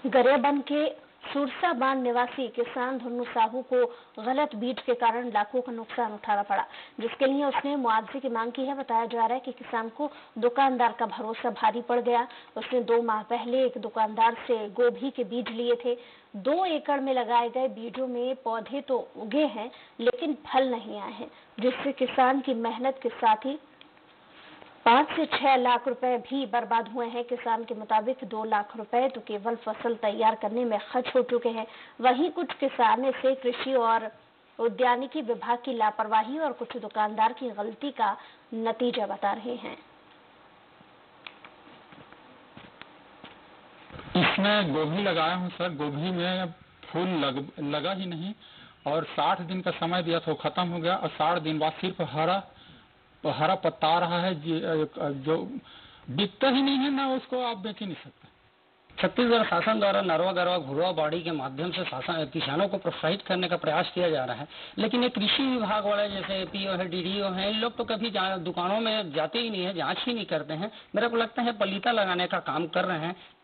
गरियाबंद के सुरसा बांध निवासी किसान धन्नू साहू को गलत बीज के कारण लाखों का नुकसान उठाना पड़ा, जिसके लिए उसने मुआवजे की मांग की है। बताया जा रहा है कि किसान को दुकानदार का भरोसा भारी पड़ गया। उसने 2 माह पहले एक दुकानदार से गोभी के बीज लिए थे। 2 एकड़ में लगाए गए बीजों में पौधे तो उगे हैं, लेकिन फल नहीं आए हैं, जिससे किसान की मेहनत के साथ ही 5 से 6 लाख रुपए भी बर्बाद हुए हैं। किसान के मुताबिक 2 लाख रुपए तो केवल फसल तैयार करने में खर्च हो चुके हैं। वहीं कुछ किसान इसे कृषि और उद्यानिकी विभाग की लापरवाही और कुछ दुकानदार की गलती का नतीजा बता रहे हैं। इसमें गोभी लगाया हूँ सर, गोभी में फूल लगा ही नहीं और 60 दिन का समय दिया था, वो खत्म हो गया और 60 दिन बाद सिर्फ हरा पत्ता आ रहा है जो बिकता ही नहीं है ना, उसको आप बेच ही नहीं सकते। छत्तीसगढ़ शासन द्वारा नरवा गरवा घुरवा बाड़ी के माध्यम से किसानों को प्रोत्साहित करने का प्रयास किया जा रहा है, लेकिन ये कृषि विभाग वाले जैसे पीओ है, डीडीओ है, इन लोग तो कभी दुकानों में जाते ही नहीं है, जांच ही नहीं करते हैं। मेरे को लगता है पलीता लगाने का काम कर रहे हैं।